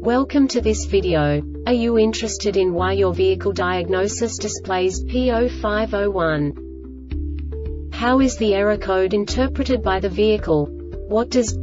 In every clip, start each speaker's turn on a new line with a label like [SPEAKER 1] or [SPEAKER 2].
[SPEAKER 1] Welcome to this video. Are you interested in why your vehicle diagnosis displays P0501? How is the error code interpreted by the vehicle? What does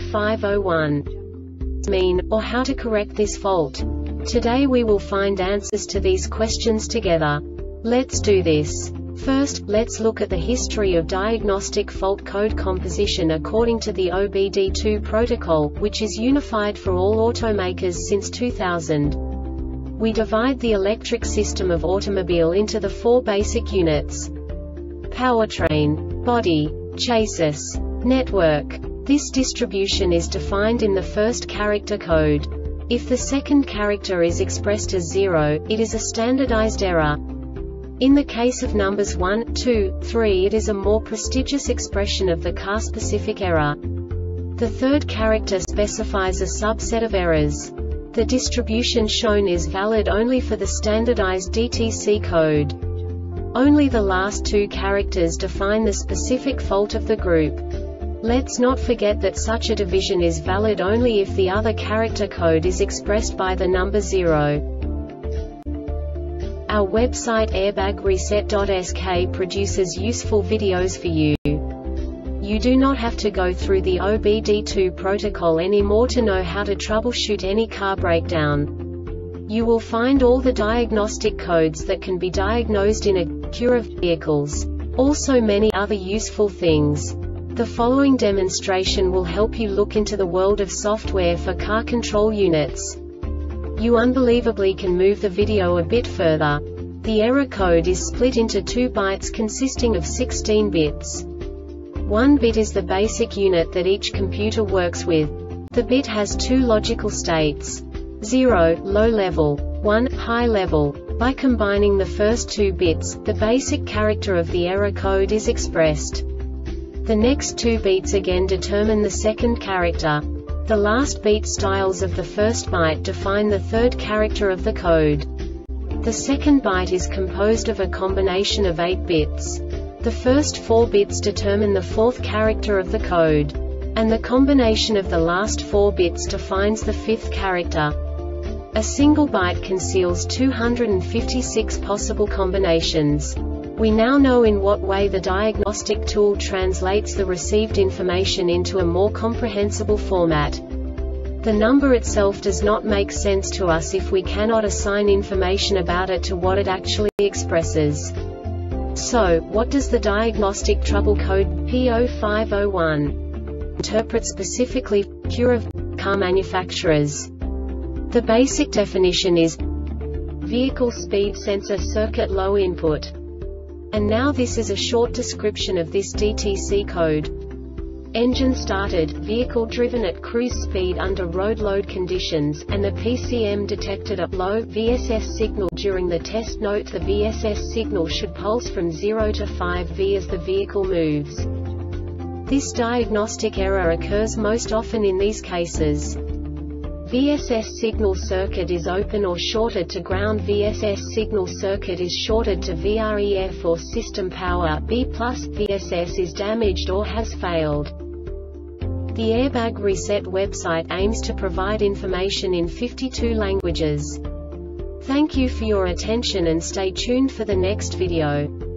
[SPEAKER 1] P0501 mean, or how to correct this fault? Today we will find answers to these questions together. Let's do this. First, let's look at the history of diagnostic fault code composition according to the OBD2 protocol, which is unified for all automakers since 2000. We divide the electric system of automobile into the four basic units: powertrain, body, chassis, network. This distribution is defined in the first character code. If the second character is expressed as 0, it is a standardized error. In the case of numbers 1, 2, 3, it is a more prestigious expression of the car-specific error. The third character specifies a subset of errors. The distribution shown is valid only for the standardized DTC code. Only the last two characters define the specific fault of the group. Let's not forget that such a division is valid only if the other character code is expressed by the number 0. Our website airbagreset.sk produces useful videos for you. You do not have to go through the OBD2 protocol anymore to know how to troubleshoot any car breakdown. You will find all the diagnostic codes that can be diagnosed in a queue of vehicles. Also many other useful things. The following demonstration will help you look into the world of software for car control units. You unbelievably can move the video a bit further. The error code is split into 2 bytes consisting of 16 bits. 1 bit is the basic unit that each computer works with. The bit has 2 logical states: 0, low level, 1, high level. By combining the first 2 bits, the basic character of the error code is expressed. The next 2 beats again determine the second character. The last beat styles of the first byte define the third character of the code. The second byte is composed of a combination of 8 bits. The first 4 bits determine the fourth character of the code. And the combination of the last 4 bits defines the fifth character. A single byte conceals 256 possible combinations. We now know in what way the diagnostic tool translates the received information into a more comprehensible format. The number itself does not make sense to us if we cannot assign information about it to what it actually expresses. So, what does the diagnostic trouble code P0501 interpret specifically for the queue of car manufacturers? The basic definition is vehicle speed sensor circuit low input. And now this is a short description of this DTC code. Engine started, vehicle driven at cruise speed under road load conditions, and the PCM detected a low VSS signal during the test. Note the VSS signal should pulse from 0 to 5V as the vehicle moves. This diagnostic error occurs most often in these cases: VSS signal circuit is open or shorted to ground. VSS signal circuit is shorted to VREF or system power B+. VSS is damaged or has failed. The Airbag Reset website aims to provide information in 52 languages. Thank you for your attention and stay tuned for the next video.